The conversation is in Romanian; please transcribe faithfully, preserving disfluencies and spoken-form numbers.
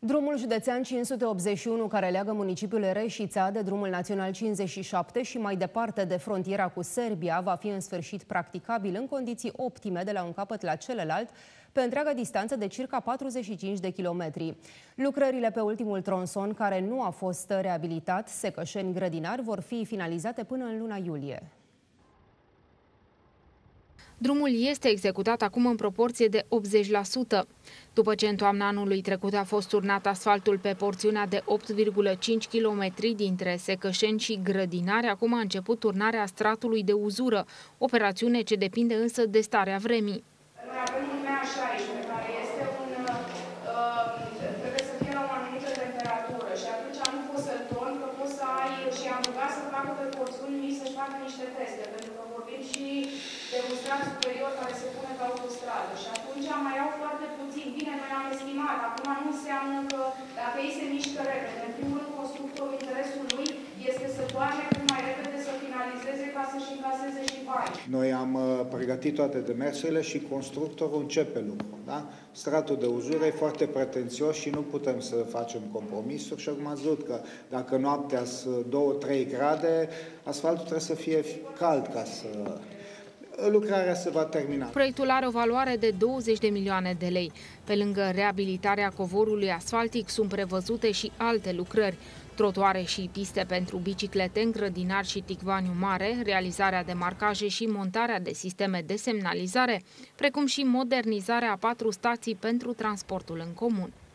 Drumul județean cinci sute optzeci și unu, care leagă municipiul Reșița de drumul național cincizeci și șapte și mai departe de frontiera cu Serbia, va fi în sfârșit practicabil în condiții optime de la un capăt la celălalt, pe întreaga distanță de circa patruzeci și cinci de kilometri. Lucrările pe ultimul tronson, care nu a fost reabilitat, Secășeni-Grădinari, vor fi finalizate până în luna iulie. Drumul este executat acum în proporție de optzeci la sută. După ce în toamna anului trecut a fost turnat asfaltul pe porțiunea de opt virgulă cinci kilometri dintre Secășeni și Grădinari, acum a început turnarea stratului de uzură, operațiune ce depinde însă de starea vremii. Noi avem un M A șaisprezece, care este un, uh, trebuie să fie la o anumită temperatură și atunci nu poți să-l torni, că poți să ai și am rugat să facă pe porțiuni mici, să facă niște teste, pentru că vorbim și de un strat superior care se pune pe autostradă și atunci mai iau foarte puțin. Bine, noi am estimat, acum nu înseamnă că dacă ei se mișcă repede, în primul rând constructorul, interesul lui este să toarne cât mai repede, să finalizeze ca să-și încaseze și bani. Noi am uh, pregătit toate demersurile și constructorul începe lucrul. Da? Stratul de uzură e foarte pretențios și nu putem să facem compromisuri și acum ați văzut că dacă noaptea sunt două trei grade, asfaltul trebuie să fie cald ca să... Lucrarea se va termina. Proiectul are o valoare de douăzeci de milioane de lei. Pe lângă reabilitarea covorului asfaltic sunt prevăzute și alte lucrări. Trotuare și piste pentru biciclete în Grădinari și Ticvaniu Mare, realizarea de marcaje și montarea de sisteme de semnalizare, precum și modernizarea a patru stații pentru transportul în comun.